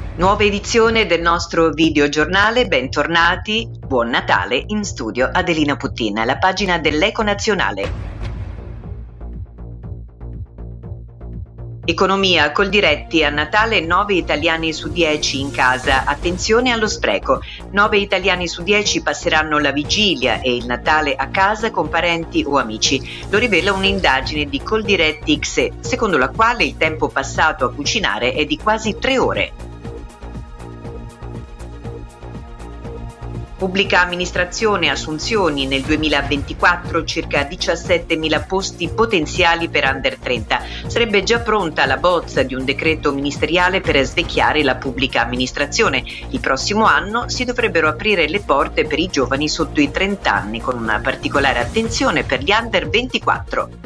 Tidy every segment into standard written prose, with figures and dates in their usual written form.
Nuova edizione del nostro videogiornale, bentornati, buon Natale, in studio Adelina Puttin, la pagina dell'Eco Nazionale. Economia, Coldiretti, a Natale 9 italiani su 10 in casa, attenzione allo spreco. 9 italiani su 10 passeranno la vigilia e il Natale a casa con parenti o amici. Lo rivela un'indagine di Coldiretti XE, secondo la quale il tempo passato a cucinare è di quasi 3 ore. Pubblica amministrazione, assunzioni nel 2024, circa 17.000 posti potenziali per under 30. Sarebbe già pronta la bozza di un decreto ministeriale per svecchiare la pubblica amministrazione. Il prossimo anno si dovrebbero aprire le porte per i giovani sotto i 30 anni, con una particolare attenzione per gli under 24.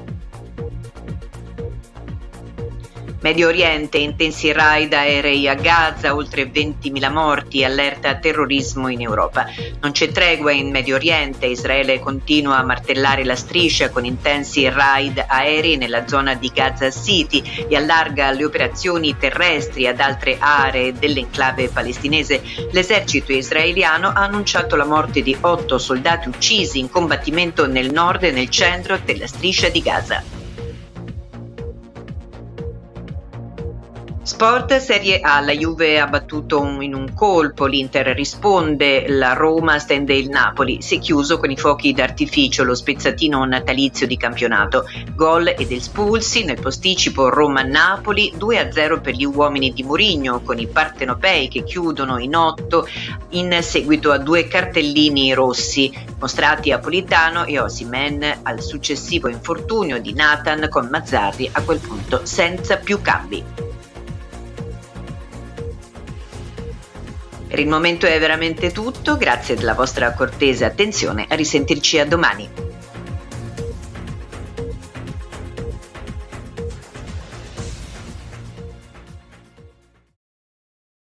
Medio Oriente, intensi raid aerei a Gaza, oltre 20.000 morti, allerta terrorismo in Europa. Non c'è tregua in Medio Oriente, Israele continua a martellare la striscia con intensi raid aerei nella zona di Gaza City e allarga le operazioni terrestri ad altre aree dell'enclave palestinese. L'esercito israeliano ha annunciato la morte di 8 soldati uccisi in combattimento nel nord e nel centro della striscia di Gaza. Sport, Serie A, la Juve ha battuto in un colpo, l'Inter risponde, la Roma stende il Napoli, si è chiuso con i fuochi d'artificio lo spezzatino natalizio di campionato, gol ed espulsi nel posticipo Roma-Napoli, 2-0 per gli uomini di Mourinho con i partenopei che chiudono in 8 in seguito a 2 cartellini rossi mostrati a Politano e Osimhen al successivo infortunio di Nathan con Mazzarri a quel punto senza più cambi. Per il momento è veramente tutto, grazie della vostra cortese attenzione, a risentirci a domani.